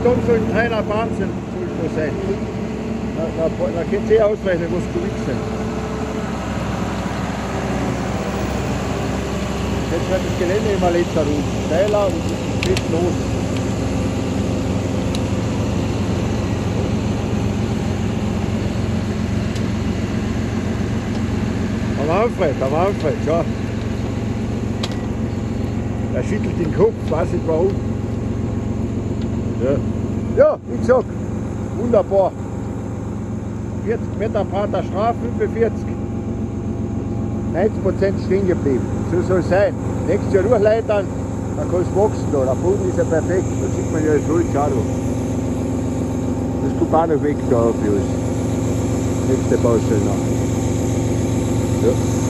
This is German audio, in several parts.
Tonnen soll ein kleiner Bahn sein. Da könnt ihr ausrechnen, was Kubik sind. Jetzt wird das Gelände immer letzter rum. Steiler und es geht los. Der Manfred, ja. Er schüttelt den Kopf, weiß nicht warum. Ja, wie gesagt, wunderbar. 40 Meter Prater Strafe, 45. 90% stehen geblieben. So soll es sein. Nächstes Jahr durchleitern, dann kann es wachsen da. Der Boden ist ja perfekt. Da sieht man ja das Holz auch da. Das kommt auch noch weg da für uns. Nächste Baustelle nach. Ja.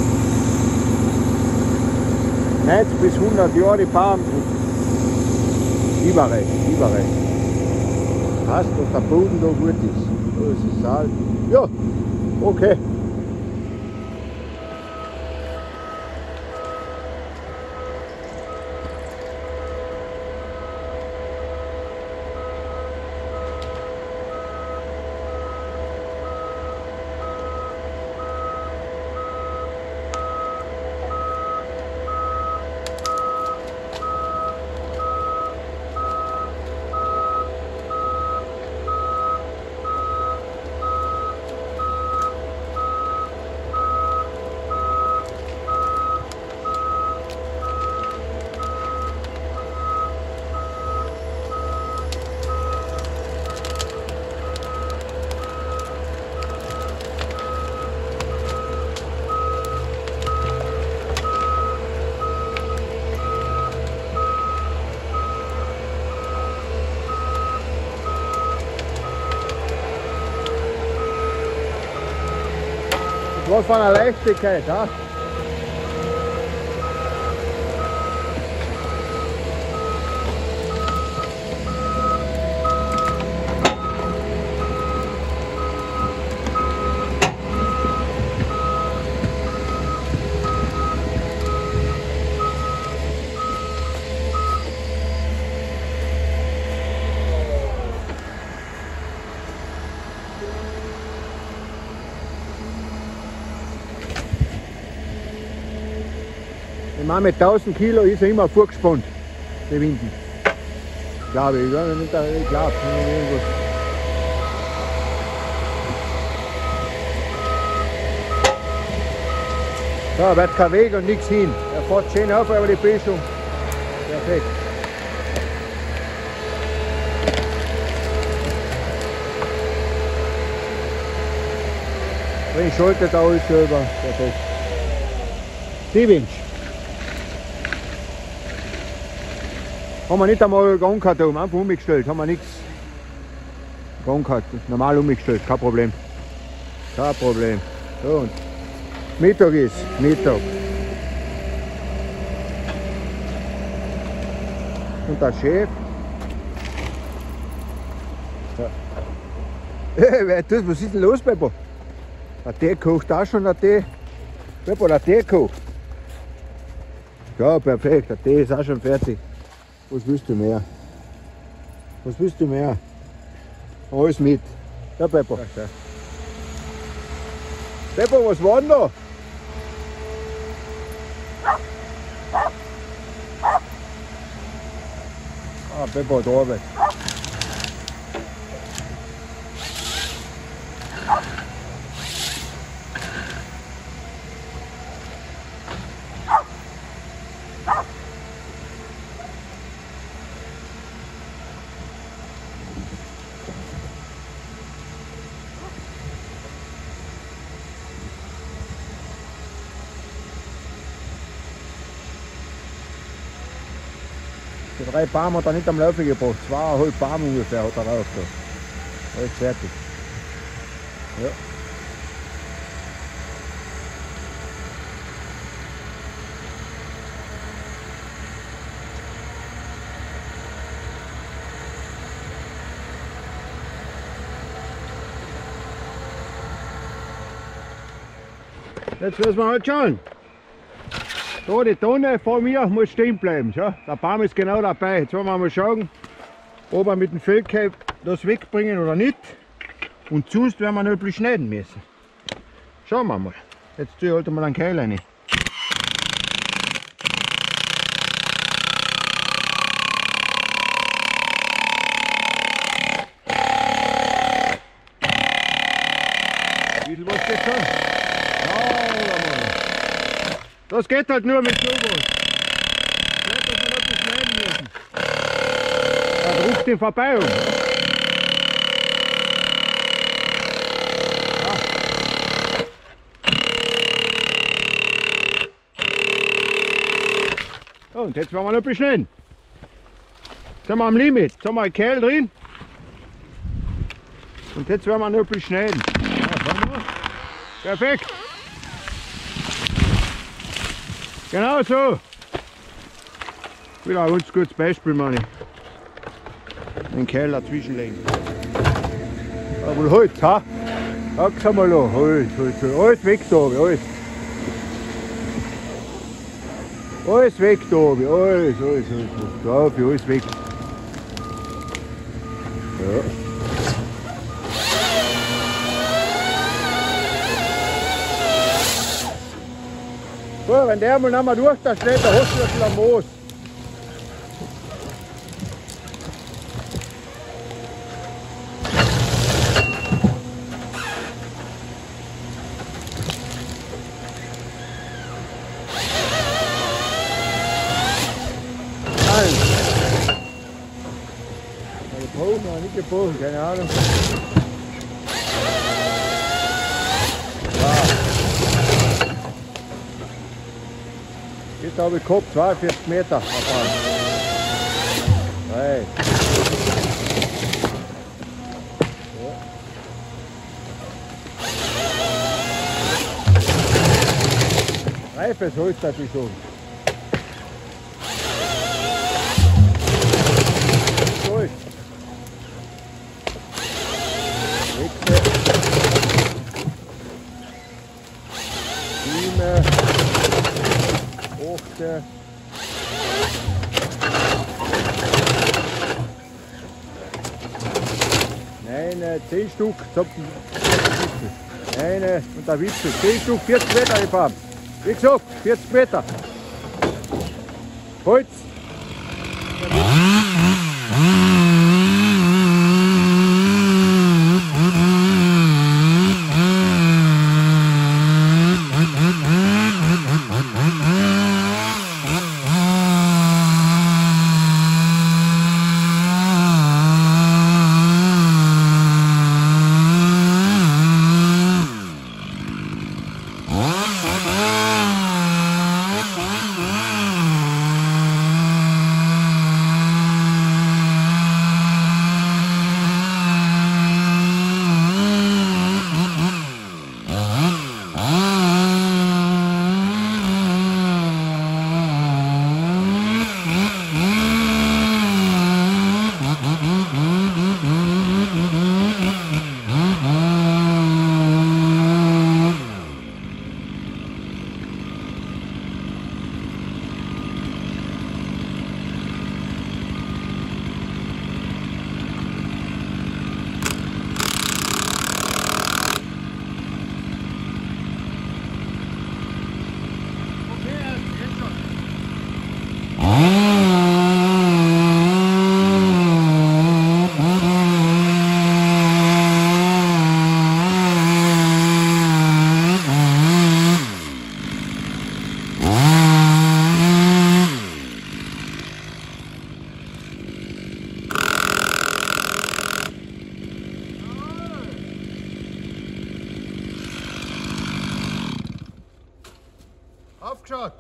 90 bis 100 Jahre die Farm. Überrecht. Passt, dass der Boden da gut ist. Da ist es Saal. Ja, okay. Was von einer Leichtigkeit, ja? Ich meine, mit 1000 Kilo ist er immer vorgespannt, die Winden. Glaube ich, ich glaube. Da wird kein Weg und nichts hin. Er fährt schön auf über die Böschung. Perfekt. Drin schaltet alles selber. Perfekt. 7 Inch. Haben wir nicht einmal Gang gehabt, einfach umgestellt, haben wir nichts Gang gehabt, normal umgestellt, kein Problem. Kein Problem. So, und Mittag ist, Mittag. Und der Chef. Ja. Was ist denn los, Peppo? Der Tee kocht auch schon, der Tee. Peppo, der Tee kocht. Ja, perfekt, der Tee ist auch schon fertig. Was willst du mehr? Was willst du mehr? Alles mit. Ja, Peppo. Ja. Peppo, was war denn da? Ah, Peppo hat Arbeit. Die 3 Palmen hat er nicht am Laufen gebracht, 2,5 Palmen ungefähr hat er rauf da. Alles fertig. Ja. Jetzt müssen wir halt schauen. Da die Tonne vor mir muss stehen bleiben. Schau, der Baum ist genau dabei. Jetzt wollen wir mal schauen, ob wir mit dem Feldkäfer das wegbringen oder nicht. Und sonst werden wir noch ein bisschen schneiden müssen. Schauen wir mal. Jetzt tue ich halt mal einen Keil rein. Wie viel was geht schon? Das geht halt nur mit sowas. Nicht, dass wir noch etwas schneiden müssen. Er ruft den vorbei um. Ja, und jetzt werden wir noch beschneiden. Jetzt sind wir am Limit. Jetzt haben wir einen Kehl drin. Und jetzt werden wir noch beschneiden. Ja, perfekt. Genau so. Wieder ein ganz gutes Beispiel, meine ich. Den Kehl dazwischenlegen. Aber halt, ha? Sag's einmal an. Halt. Alles weg da oben, alles. Alles weg da oben, alles. Drauf, alles weg. Ja. So, wenn der mal noch mal durch da steht, dann hast du ein bisschen Moos. Noch nicht gebogen, keine Ahnung. Ja. Jetzt habe ich gehabt, 42 Meter. Hey. Reifes Holz, das ist schon. Holz. 8. Nein, 10 Stück. Nein, und der Wipfel. 10 Stück, 40 Meter gefahren. Wie gesagt, 40 Meter. Holz. Aufgeschaut!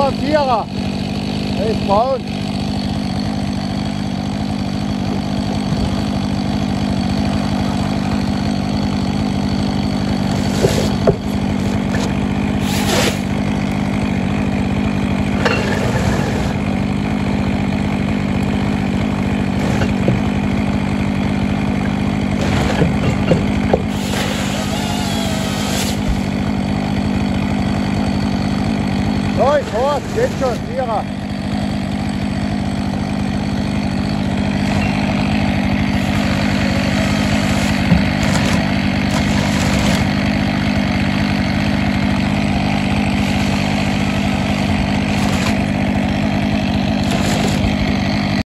noch ein Vierer. Der ist braun. Hart, jetzt schon, Vierer.